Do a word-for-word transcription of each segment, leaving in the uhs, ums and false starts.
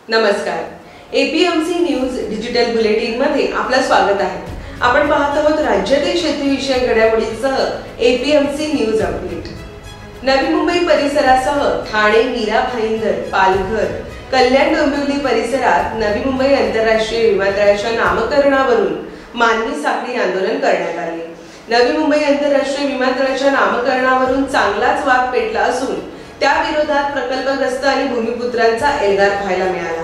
नमस्कार, APMC news digital bulletin मध्ये आपलं स्वागत आहे। आपण पाहत आहोत राज्यातील शेतीविषयक घडामोडींसह APMC news update. Navi Mumbai परिसरासह Thane, Mira Bhayandar, Palghar, Kalyan Dombivli परिसरात नवी मुंबई आंतरराष्ट्रीय विमानतळाच्या नामकरणावरून मानवी साखळी आंदोलन करण्यात आले। नवी मुंबई आंतरराष्ट्रीय विमानतळाच्या नामकरणावरून चांगलाच वाद पेटला असून त्या विरोधात प्रकल्पग्रस्त आणि भूमिपुत्रांचा एल्गार पाहायला मिळाला।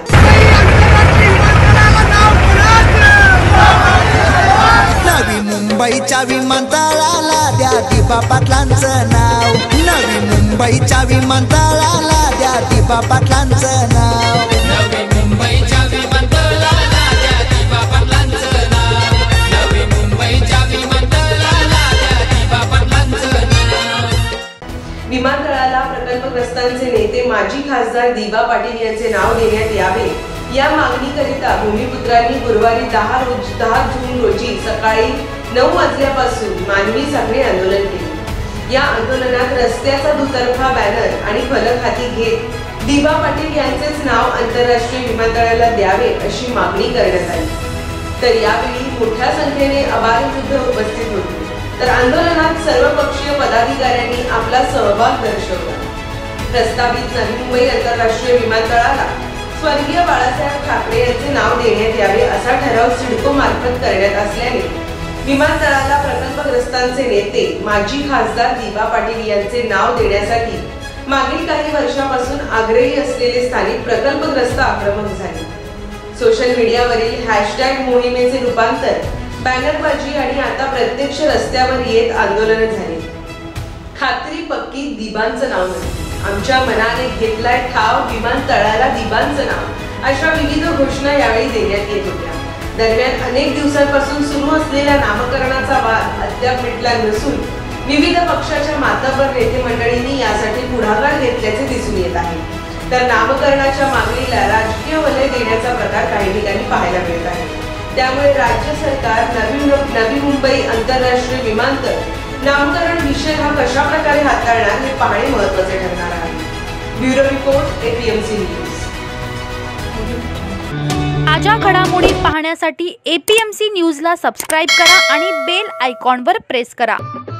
नवी मुंबईच्या विमानतळाला द्या दिबा पाटलांचं नाव। नवी मुंबईच्या विमानतळाला द्या दिबा पाटलांचं नाव। नवी मुंबईच्या विमानतळाला द्या दिबा पाटलांचं नाव। नवी मुंबईच्या विमानतळाला द्या दिबा पाटलांचं नाव। विमानतळाला प्रकल्पग्रस्तांचे नेते माजी खासदार दिबा पाटील यांचे नाव देण्यात यावे या मागणीकरिता भूमिपुत्रांनी गुरुवारी दहा रोज दहा जून रोजी सकाळी नऊ वाजल्यापासून मानवी साखळी आंदोलन केले। या आंदोलनात रस्त्याचा दुतर्फा बॅनर आणि फलक हाती घेत दिबा पाटील यांचेच नाव आंतरराष्ट्रीय विमानतळाला द्यावे अशी मागणी करण्यात आली। तर यावेळी मोठ्या संख्येने आभारवृद्ध उपस्थित होते। तर आंदोलनात सर्वपक्षीय पदाधिकाऱ्यांनी आपला सहभाग दर्शवला। प्रस्तावित नवी मुंबई आंतरराष्ट्रीय विमानतळाला स्वर्गीय बाळासाहेब ठाकरे यांचे नाव देण्यात यावे असा ठराव सिडको मार्फत करण्यात असल्याने विमानतळाला प्रकल्पग्रस्तांचे नेते माजी खासदार दिबा पाटील यांचे नाव देण्यासाठी मागील काही वर्षापासून आग्रही असलेले स्थानिक प्रकल्पग्रस्त आक्रमक झाले। सोशल मीडियावरील हॅशटॅग मोहिमेचे रूपांतर बॅनरबाजी आणि आता प्रत्यक्ष रस्त्यावर येत आंदोलन झाले। खात्री पक्की दिबांचं नाव नाही, आमच्या मनाने घेतलाय ठाव विमानतळाला दिबांचं नाव अशा विविध घोषणा यावेळी देण्यात येत होत्या। दरम्यान अनेक दिवसांपासून सुरू असलेल्या नामकरणाचा वाद अद्याप मिटला नसून विविध पक्षाच्या मातब्बर नेते मंडळींनी यासाठी पुढाकार घेतल्याचे दिसून येत आहे। तर नामकरणाच्या मागणीला राजकीय वलय देण्याचा प्रकार काही ठिकाणी पाहायला मिळत आहे। त्यामुळे राज्य सरकार नवी नवी मुंबई आंतरराष्ट्रीय विमानतळ नामकरण विषय हा कशा प्रकारे हाताळणार हे पाहणे महत्त्वाचे ठरणार आहे। Bureau report, APMC news. ताज्या घडामोडी पाहण्यासाठी एपीएमसी न्यूजला सबस्क्राइब करा आणि बेल आयकॉनवर प्रेस करा।